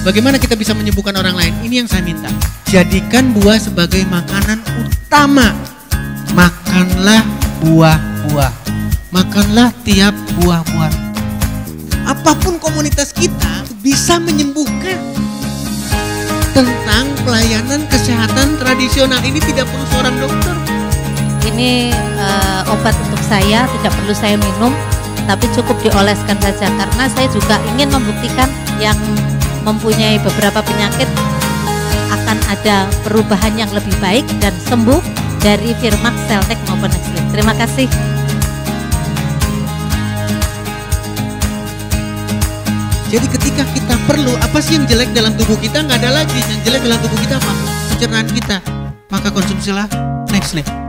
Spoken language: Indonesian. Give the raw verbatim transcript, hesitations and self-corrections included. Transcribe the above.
Bagaimana kita bisa menyembuhkan orang lain? Ini yang saya minta. Jadikan buah sebagai makanan utama. Makanlah buah-buah. Makanlah tiap buah-buah. Apapun komunitas kita bisa menyembuhkan. Tentang pelayanan kesehatan tradisional ini tidak perlu seorang dokter. Ini uh, obat untuk saya, tidak perlu saya minum, tapi cukup dioleskan saja. Karena saya juga ingin membuktikan yang mempunyai beberapa penyakit akan ada perubahan yang lebih baik dan sembuh dari Firmax, Seltek maupun Nexlin. Terima kasih. Jadi ketika kita perlu, apa sih yang jelek dalam tubuh kita? Nggak ada lagi. Yang jelek dalam tubuh kita apa? Pencernaan kita. Maka konsumsilah Nexlin.